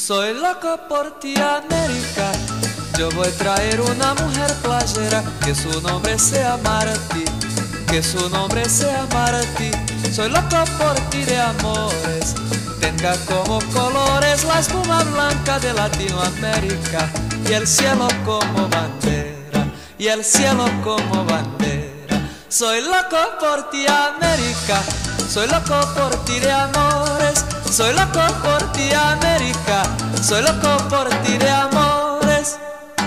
Soy loco por ti, América. Yo voy a traer una mujer playera, que su nombre sea Martí, que su nombre sea Martí. Soy loco por ti de amores, tenga como colores la espuma blanca de Latinoamérica y el cielo como bandera, y el cielo como bandera. Soy loco por ti, América. Soy loco por ti de amores, soy loco por ti, América. Soy loco por ti de amores.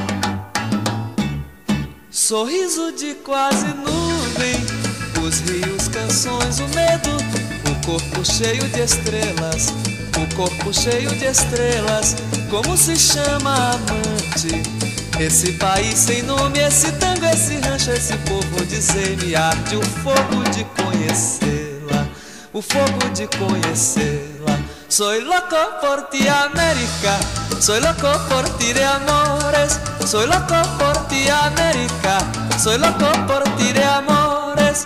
Sorriso de quase nuvem, os rios, canções, o medo, o corpo cheio de estrelas, o corpo cheio de estrelas. Como se chama amante? Esse país sem nome, esse tango, esse rancho, esse povo, dizer-me arde o fogo de conhecê-la, o fogo de conhecê-la. Soy loco por ti, América. Soy loco por ti de amores. Soy loco por ti, América. Soy loco por ti de amores.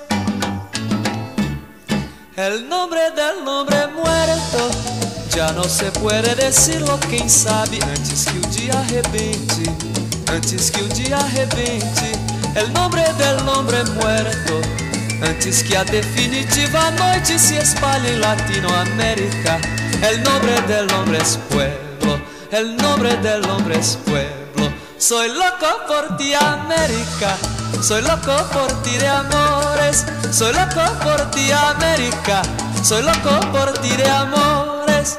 El nombre del hombre muerto já não se puede decirlo, quem sabe antes que o dia arrebente, antes que o dia arrebente. El nombre del hombre muerto, antes que a definitiva noite se espalhe em Latinoamérica. El nombre del hombre es pueblo, el nombre del hombre es pueblo. Soy loco por ti, América. Soy loco por ti de amores. Soy loco por ti, América. Soy loco por ti de amores.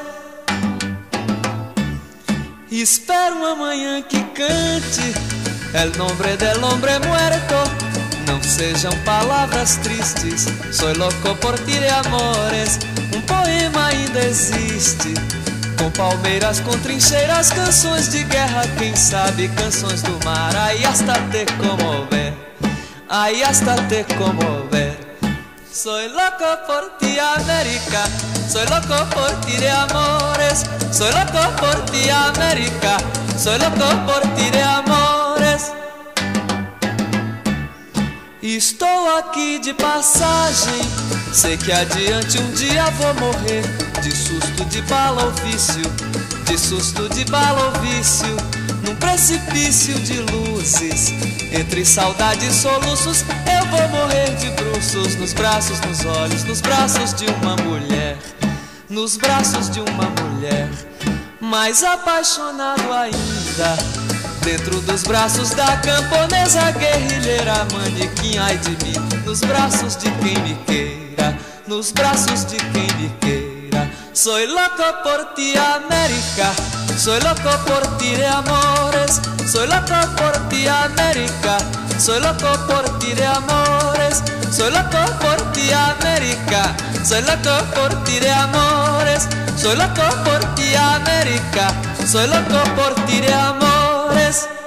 Espero amanhã que cante el nombre del hombre muerto. Não sejam palavras tristes. Soy loco por ti de amores. Um poema ainda existe, com palmeiras, com trincheiras, canções de guerra, quem sabe canções do mar. Aí hasta te comover, aí hasta te comover. Soy loco por ti, América. Soy loco por ti de amores. Soy loco por ti, América. Soy loco por ti de amores. Estou aqui de passagem, sei que adiante um dia vou morrer, de susto de bala ou vício, de susto de bala ou vício, num precipício de luzes, entre saudade e soluços, eu vou morrer de bruços, nos braços, nos olhos, nos braços de uma mulher, nos braços de uma mulher, mais apaixonado ainda, dentro dos braços da camponesa guerrilheira, manequim, ai de mim, nos braços de quem me queira, nos braços de quem me queira. Soy loco por ti, América. Soy loco por ti de amores. Soy loco por ti, América. Soy loco por ti de amores. Soy loco por ti, América. Soy loco por ti de amores. Soy loco por ti, América. Soy loco por ti de amores.